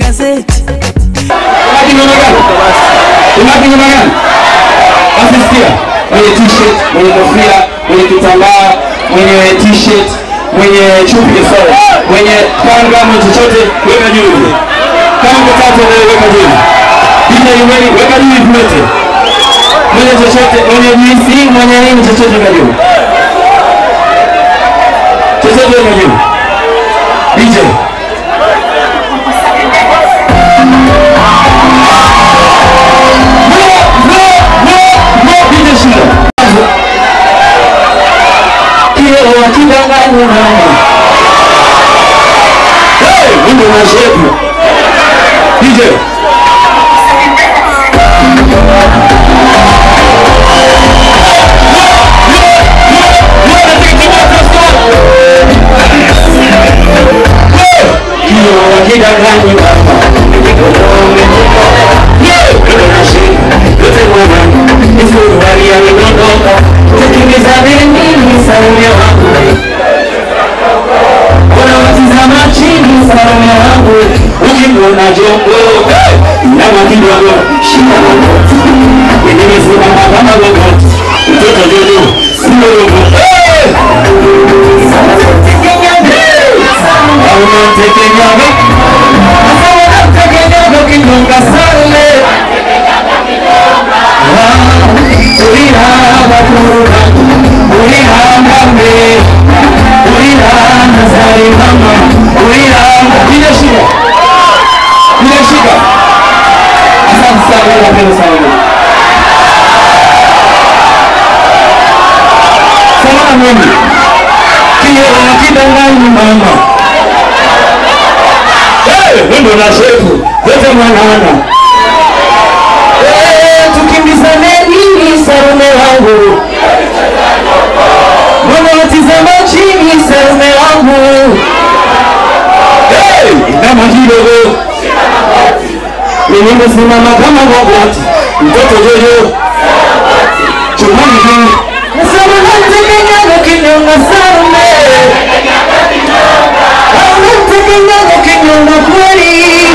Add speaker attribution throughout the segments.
Speaker 1: gazeti.
Speaker 2: Unaki nyuma gani? Asisikia. Mwenye t-shirt, mwenye kofia, mwenye kitambaa, mwenye t-shirt, mwenye chupi sawa, mwenye kanga, mwenye chochote weka juu. Kama mtatu weka juu. Bila yumeni weka juu vyote. Mwenye chochote, mwenye juisi, mwenye nini chochote weka juu. Chochote weka juu. DJ. Hey, mundu na shepu. DJ. Una jongo na makidogo shina magoti nimesimama kama robot mtoto jojo sio robot kinonga sale urira bakura urira ngambe urira nazari mama urira bila shida. Nimeshika. Asante sana kwa pendo sana. Sana mimi. Kile unakidanganya mama. Ndo na shefu. Wote mwanana. Tukimbizane nini Sarume wangu. Mwana watizama chini Sarume wangu. Na majidogo. Nimesimama kama roboti mtoto jojo chumani juu nasema natekenyaga kinyonga Sarume natekenyaga kinyonga kweli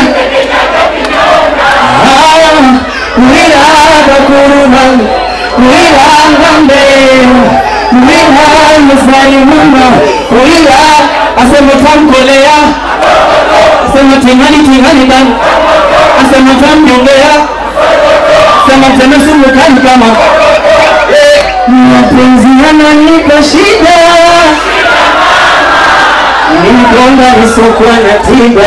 Speaker 2: wila bakuruma wila ngambe wila msari muma wila asema tamkolea asema tingani dan asema tamjongea sema tena sumu kali kama mapenzi yananipa shida nikonga nisokwa na tiba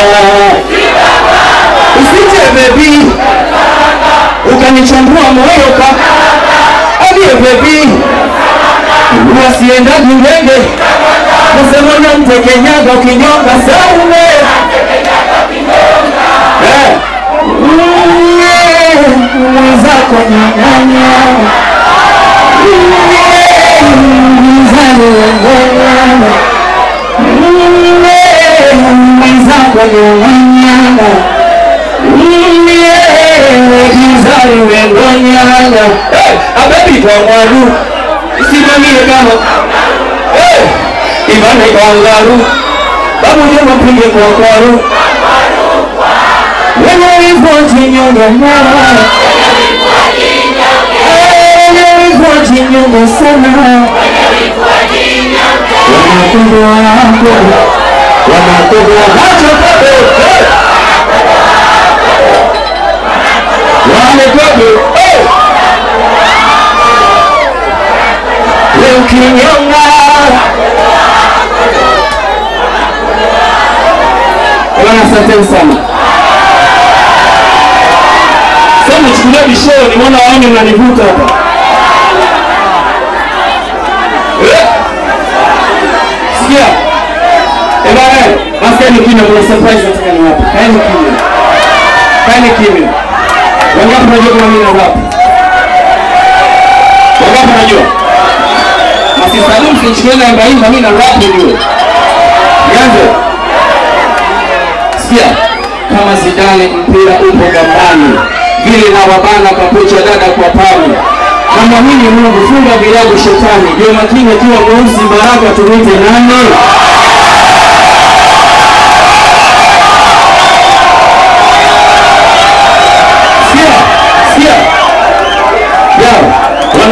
Speaker 2: usije baby ukanichambua moyo ka aliye baby wasienda ngenge nasema namtekenyaga ukinyonga Sarume mwenzako nyanganya mwenzako nyanganya kizari wengonyanga abebi kwa mwalu isimamie kama ibana ikangaru babu jema pige kwa kwaru wenye ripoti nyonga nyonga sana wanakodoa hacho kodo wanakodo leo kinyonga asanteni sana. Sasa nichukulie bishoo nimeona waone mnanivuta hapa. Sikia. Bwana, maskani kimya kuna surprise nataka niwape. Kaeni kimya. Kaeni kimya. Wangapi unajua kama mimi na rap? Wangapi unajua? Masisalum sinchukue namba hii mimi na rap ndio. Nianze. Sikia, kama Zidane mpira upo gambani, vile na wabana kapocha dada kwa pali. Kama mimi Mungu funga vilago shetani, ndio makini akiwa mweusi baraka tumite nani?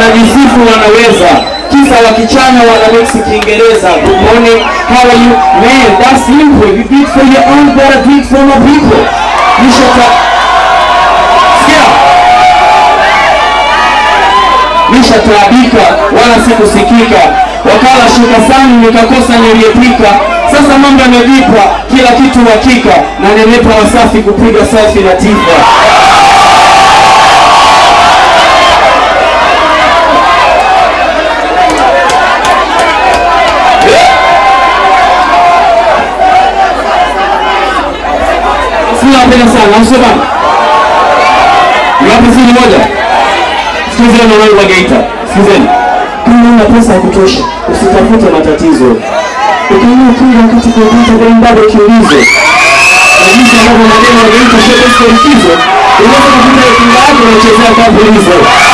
Speaker 2: wanajisifu wanaweza, kisa wakichana wana mix Kiingereza. Good morning, how are you? Man, that's simple. You do it for your own, better do it for more people. Nishataabika wala sikusikika, wakala shuka sana nikakosa niliyepika. Sasa mambo yamejipa, kila kitu hakika, na nimepa Wasafi kupiga selfie na Tifa. Napenda sana, nasema wapi sini moja. Sikizeni wangu wa Geita, sikizeni. Kama una pesa ya kutosha, usitafute matatizo. Ukiona kinga wakati kwa Geita kwa mbado kiulizo. Na jinsi ambavyo madeni wa Geita sio pesa likizo, unaweza kupata kinga yako na kuchezea kwa polisi.